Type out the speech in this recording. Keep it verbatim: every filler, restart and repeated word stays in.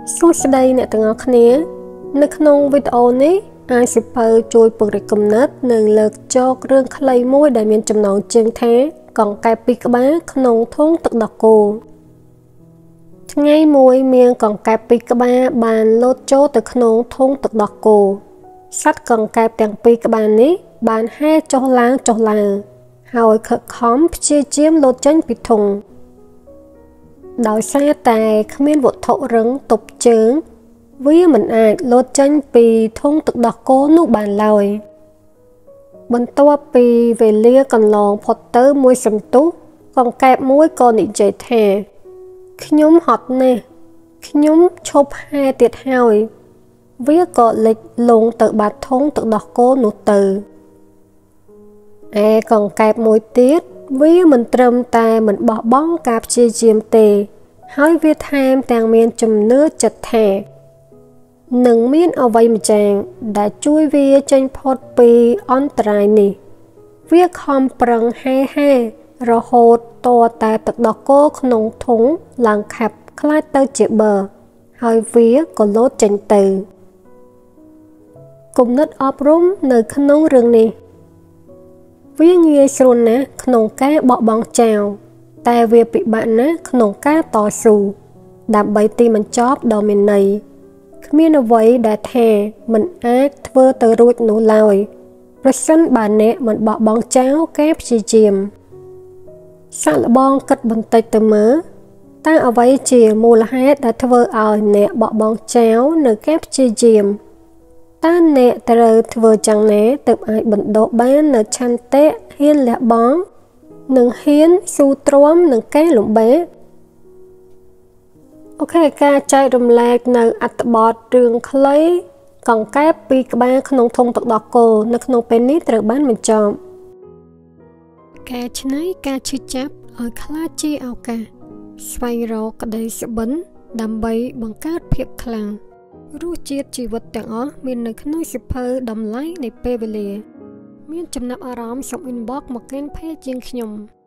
សួស្តីអ្នកទាំងអស់គ្នានៅក្នុងវីដេអូនេះអាយសិភៅជួយពង្រីកគំនិតនិងលើកចករឿងខ្លីមួយដែលមានចំណងជើងថាកង្កែបពីរក្បាលក្នុងធុងទឹកដោះគោថ្ងៃមួយមានកង្កែបពីរក្បាលបានលោតចូលទៅក្នុងធុងទឹកដោះគោសត្វកង្កែបទាំងពីរក្បាលនេះបានហែចុះឡើងចុះឡើងហើយខិតខំព្យាយាមលោតចេញពីធុងដោយសារតែគ្មានវត្ថុរឹងទប់ជើងវាមិនអាចលោតចេញពីធុងទឹកដោះគោនោះបានឡើយបន្ទាប់ពីវេលាកន្លងផុតទៅមួយសន្ទុះកង្កែបមួយក៏និយាយថាខ្ញុំហត់ណាស់ខ្ញុំឈប់ហែទៀតហើយវាក៏លិចលង់ទៅបាត់ធុងទឹកដោះគោនោះទៅឯកង្កែបមួយទៀតវាមិនត្រឹមតែមិនបោះបង់ការព្យាយាមទេហើយវាថែមទាំងមានជំនឿចិត្តថានឹងមានអ្វីម្យ៉ាងដែលជួយវាចេញផុតពីអន្តរាយនេះវាខំប្រឹងហែហែរហូតតតែទឹកដោះគោក្នុងធុងឡើងខាប់ខ្លាចទៅជាបឺហើយវាក៏លោតចេញទៅគំនិតអប់រំនៅក្នុងរឿងនេះវាងាយស្រួលណាស់ក្នុងការបោះបង់ចោលតែវាពិបាកណាស់ក្នុងការតស៊ូដើម្បីទីបញ្ចប់ដ៏មានន័យគ្មានអ្វីដែលថាមិនអាចធ្វើទៅរួចនោះឡើយប្រសិនបើអ្នកមិនបោះបង់ចោលការព្យាយាមសាកល្បងគិតបន្តិចទៅមើលតើអ្វីជាមូលហេតុដែលធ្វើឲ្យអ្នកបោះបង់ចោលនៅការព្យាយាមតើអ្នកត្រូវធ្វើយ៉ាងណាទើបអាចបណ្ដុះបាននៅឆន្ទៈហ៊ានលះបង់និងហ៊ានស៊ូទ្រាំនឹងការលំបាកអូខេការចែករំលែកនៅអត្ថបទរឿងខ្លីកង្កែបពីរក្បាលក្នុងធុងទឹកដោះគោនៅក្នុងពេលនេះត្រូវបានបញ្ចប់ការច្នៃការឈឺចាប់ឲ្យខ្លាចជាឱកាសស្វែងរកក្តីសុបិនដើម្បីបង្កើតភាពខ្លាំងរសជាតិជីវិតទាំងអស់មាននៅក្នុងសៀវភៅតម្លៃនៃពេលវេលាមានចំណាប់អារម្មណ៍សូម inbox មកកាន់ page ជាងខ្ញុំ